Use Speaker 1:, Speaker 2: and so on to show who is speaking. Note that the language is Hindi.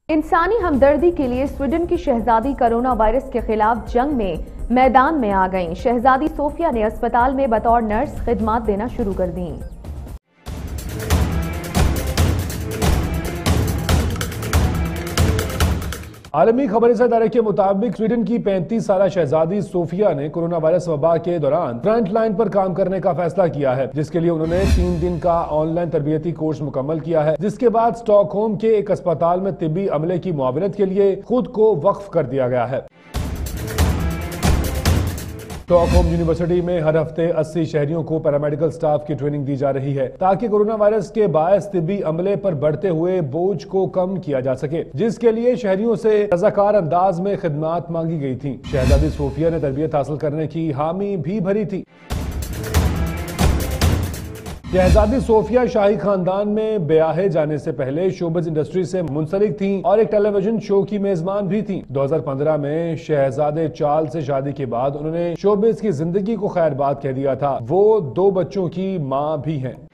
Speaker 1: इंसानी हमदर्दी के लिए स्वीडन की शहजादी कोरोना वायरस के खिलाफ जंग में मैदान में आ गईं। शहजादी सोफिया ने अस्पताल में बतौर नर्स खिदमात देना शुरू कर दी।
Speaker 2: आलमी खबर इदारे के मुताबिक स्वीडन की 35 साल शहजादी सोफिया ने कोरोना वायरस वबा के दौरान फ्रंट लाइन पर काम करने का फैसला किया है, जिसके लिए उन्होंने 3 दिन का ऑनलाइन तरबियती कोर्स मुकम्मल किया है, जिसके बाद स्टॉकहोम के एक अस्पताल में तिब्बी अमले की मुआवनत के लिए खुद को वक्फ कर दिया गया है। स्टॉकहोम यूनिवर्सिटी में हर हफ्ते 80 शहरियों को पैरामेडिकल स्टाफ की ट्रेनिंग दी जा रही है, ताकि कोरोना वायरस के बायस तिब्बी अमले पर बढ़ते हुए बोझ को कम किया जा सके, जिसके लिए शहरियों से रज़ाकार अंदाज में खिदमात मांगी गई थी। शहजादी सोफिया ने तरबियत हासिल करने की हामी भी भरी थी। शहजादी सोफिया शाही खानदान में ब्याहे जाने से पहले शोबिज़ इंडस्ट्री से मुंसलिक थीं और एक टेलीविजन शो की मेजबान भी थीं। 2015 में शहजादे चार्ल्स से शादी के बाद उन्होंने शोबिज़ की जिंदगी को खैरबाद कह दिया था। वो 2 बच्चों की मां भी हैं।